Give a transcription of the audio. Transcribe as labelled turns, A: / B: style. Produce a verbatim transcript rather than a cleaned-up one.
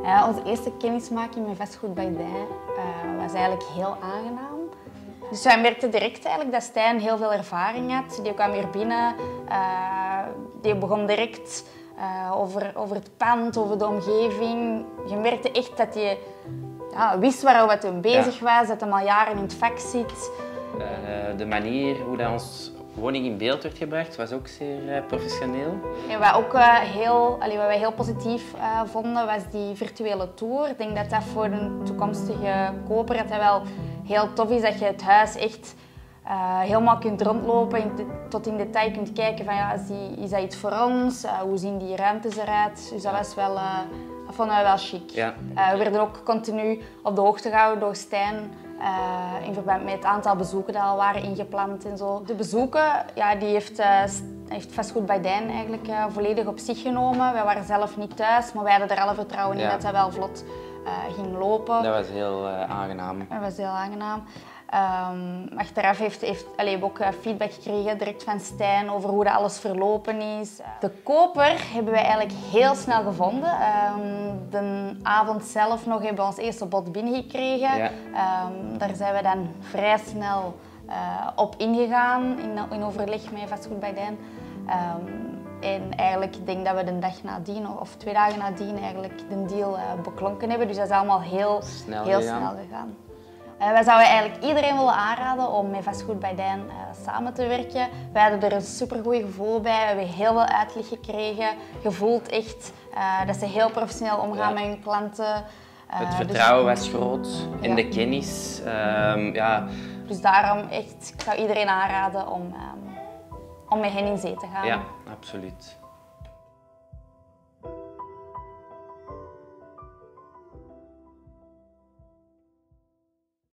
A: Uh, onze eerste kennismaking met vastgoed bij Dijn uh, was eigenlijk heel aangenaam. Dus wij merkten direct eigenlijk dat Stijn heel veel ervaring had. Die kwam hier binnen, uh, die begon direct uh, over, over het pand, over de omgeving. Je merkte echt dat hij ja, wist waar wat hij bezig ja. was, dat hij al jaren in het vak zit.
B: Uh, de manier hoe dat ons woning in beeld werd gebracht was ook zeer uh, professioneel.
A: En wat, ook, uh, heel, allee, wat wij heel positief uh, vonden was die virtuele tour. Ik denk dat dat voor een toekomstige koper dat dat wel heel tof is, dat je het huis echt uh, helemaal kunt rondlopen, in de, tot in detail kunt kijken van ja, is, die, is dat iets voor ons, uh, hoe zien die ruimtes eruit. Dus dat was wel, uh, dat vonden we wel chic.
B: Ja.
A: Uh, we werden ook continu op de hoogte gehouden door Stijn. Uh, in verband met het aantal bezoeken die al waren ingepland en zo. De bezoeken, ja, die heeft, uh, heeft Vastgoed bij Dijn eigenlijk uh, volledig op zich genomen. Wij waren zelf niet thuis, maar wij hadden er alle vertrouwen in ja. dat dat wel vlot uh, ging lopen.
B: Dat was heel uh, aangenaam.
A: Dat was heel aangenaam. Um, achteraf heeft, heeft allee, we ook uh, feedback gekregen direct van Stijn over hoe dat alles verlopen is. De koper hebben wij eigenlijk heel snel gevonden. Um, de avond zelf nog hebben we ons eerste bod binnengekregen. Ja. Um, daar zijn we dan vrij snel uh, op ingegaan in, in overleg met Vastgoed bij Dijn. Um, en eigenlijk, ik denk dat we de dag nadien of twee dagen nadien eigenlijk de deal uh, beklonken hebben. Dus dat is allemaal heel snel heel gegaan. Snel gegaan. Uh, wij zouden eigenlijk iedereen willen aanraden om met Vastgoed bij Dijn uh, samen te werken. Wij hadden er een supergoed gevoel bij. We hebben heel veel uitleg gekregen. Je voelt echt uh, dat ze heel professioneel omgaan ja. met hun klanten. Uh,
B: het vertrouwen dus, was groot en ja. de kennis. Um, ja.
A: Dus daarom echt, ik zou iedereen aanraden om, um, om met hen in zee te gaan.
B: Ja, absoluut.